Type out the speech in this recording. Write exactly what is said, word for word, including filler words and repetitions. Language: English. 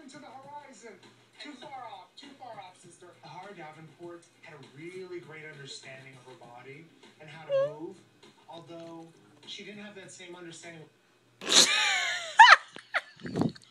to the horizon. Too far off, too far off, sister. Tahara Davenport had a really great understanding of her body and how to move, although she didn't have that same understanding.